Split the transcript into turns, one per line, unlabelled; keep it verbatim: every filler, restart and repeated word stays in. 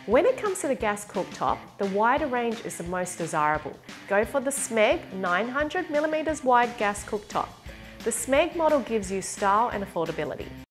When it comes to the gas cooktop, the wider range is the most desirable. Go for the Smeg nine hundred millimeter wide gas cooktop. The Smeg model gives you style and affordability.